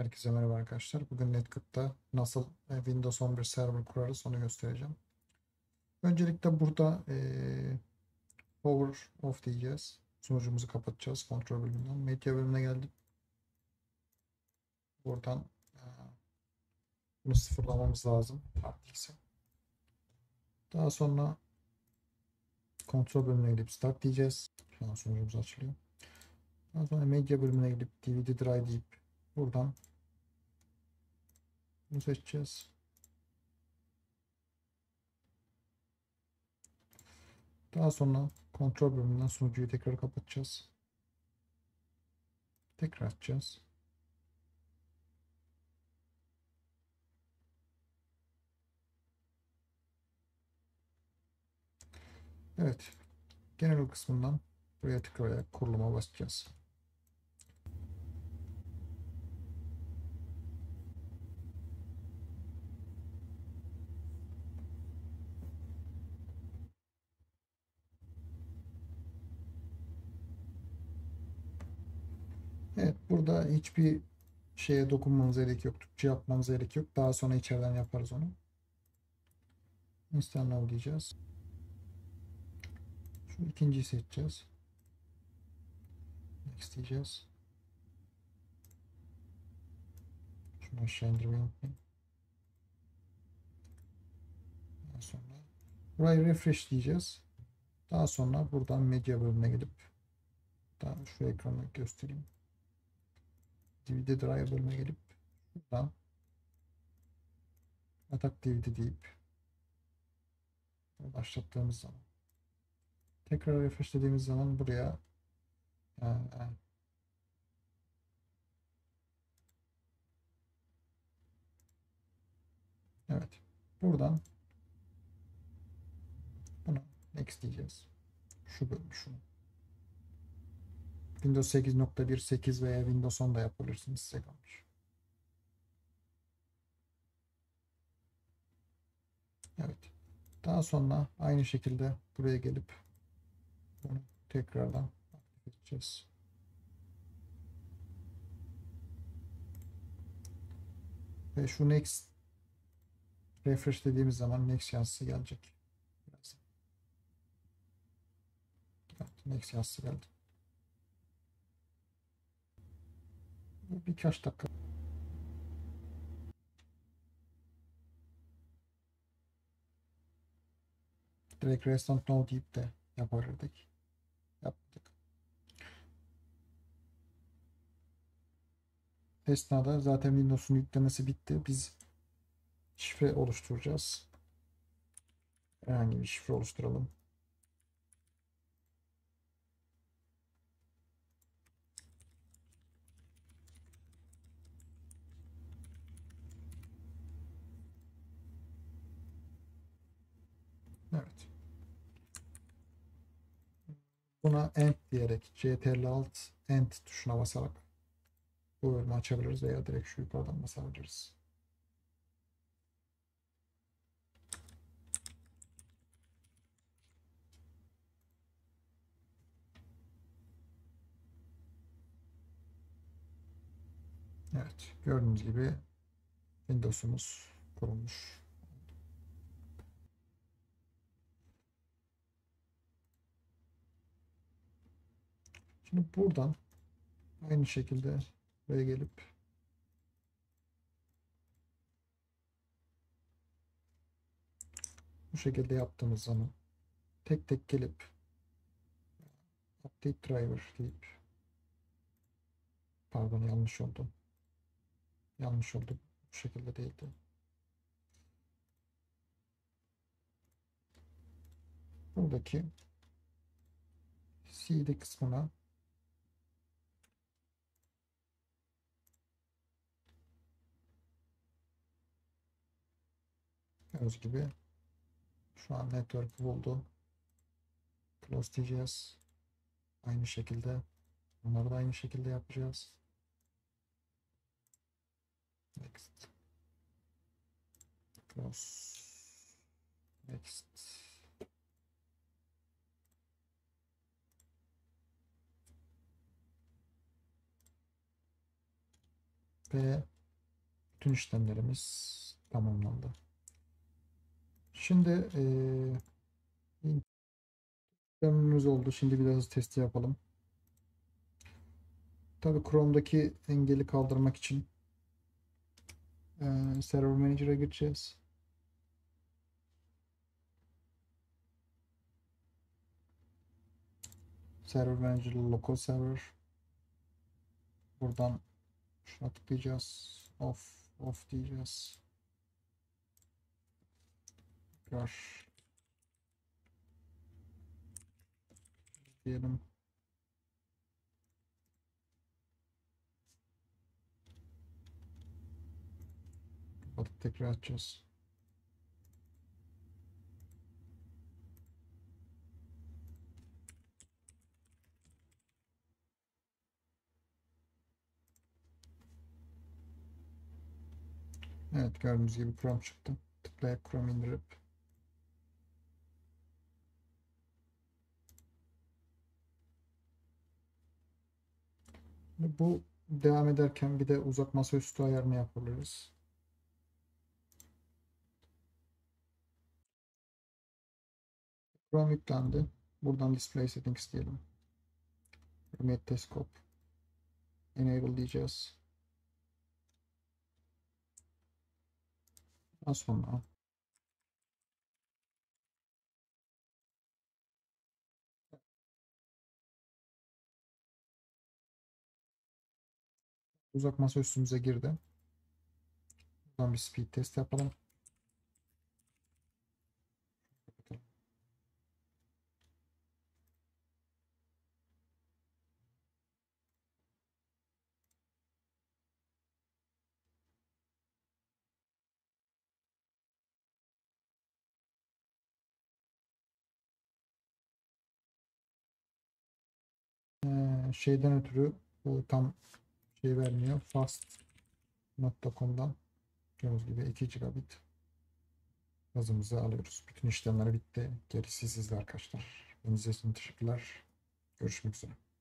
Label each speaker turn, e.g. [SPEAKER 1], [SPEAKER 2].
[SPEAKER 1] Herkese merhaba arkadaşlar. Bugün NetCook'ta nasıl Windows 11 server kurarız onu göstereceğim. Öncelikle burada power off diyeceğiz. Sunucumuzu kapatacağız. Kontrol bölümünden. Medya bölümüne geldim. Buradan bunu sıfırlamamız lazım. Farklıysa. Daha sonra kontrol bölümüne gelip start diyeceğiz. Şu an sunucumuz açılıyor. Daha sonra medya bölümüne gelip DVD drive deyip buradan bunu seçeceğiz. Daha sonra kontrol bölümünden sunucuyu tekrar kapatacağız. Tekrar açacağız. Evet. Genel kısmından buraya tıklayarak kuruluma basacağız. Evet, burada hiçbir şeye dokunmanıza gerek yok. Türkçe yapmanıza gerek yok. Daha sonra içeriden yaparız onu. Install Now diyeceğiz. Şu ikinciyi seçeceğiz. Next diyeceğiz. Şunu aşağı indirmeyi unutmayın. Daha sonra burayı refresh diyeceğiz. Daha sonra buradan medya bölümüne gelip daha şu ekranı göstereyim. DVD drive bölümüne gelip buradan atak DVD deyip başlattığımız zaman tekrar refresh dediğimiz zaman buraya evet, buradan bunu next diyeceğiz. Şu bölüm şunu. Windows 8.1, 8 veya Windows 10 da yapabilirsiniz. Size kalmış. Evet. Daha sonra aynı şekilde buraya gelip bunu tekrardan aktif edeceğiz. Ve şu next refresh dediğimiz zaman next yazısı gelecek. Biraz. Evet, next yazısı geldi. Birkaç dakika. Direkt restart now deyip de yapardık. Yaptık. Esnada zaten Windows'un yüklemesi bitti. Biz şifre oluşturacağız. Herhangi bir şifre oluşturalım. Evet. Buna end diyerek CTRL Alt End tuşuna basarak bu bölümü açabiliriz veya direkt şu yukarıdan basabiliriz. Evet, gördüğünüz gibi Windows'umuz kurulmuş. Şimdi buradan aynı şekilde buraya gelip bu şekilde yaptığımız zaman tek tek gelip update driver deyip pardon, yanlış oldu. Yanlış oldu. Bu şekilde değildi. Buradaki CD kısmına gördüğünüz gibi şu an network buldu. Close diyeceğiz. Aynı şekilde bunları da aynı şekilde yapacağız. Next. Close. Next. Ve bütün işlemlerimiz tamamlandı. Şimdi işlemimiz oldu. Şimdi bir de hız testi yapalım. Tabii Chrome'daki engeli kaldırmak için Server Manager'a gireceğiz. Server Manager Local Server. Buradan şuna tıklayacağız. Off diyeceğiz. Tekrar diyelim. Kapatıp tekrar açacağız. Evet, gördüğünüz gibi Chrome çıktı. Tıklayıp Chrome indirip bu devam ederken bir de uzak masaüstü ayarını yapabiliriz. Chrome yüklendi. Buradan Display Settings diyelim. Remote Desktop Enable diyeceğiz. Daha sonra uzak masaüstümüze girdi. Buradan bir speed test yapalım. Şeyden ötürü bu tam şey vermiyor. Fast.com'dan gördüğünüz gibi 2 gigabit hızımızı alıyoruz. Bütün işlemler bitti. Gerisi sizde arkadaşlar. İzlediğiniz için teşekkürler. Görüşmek üzere.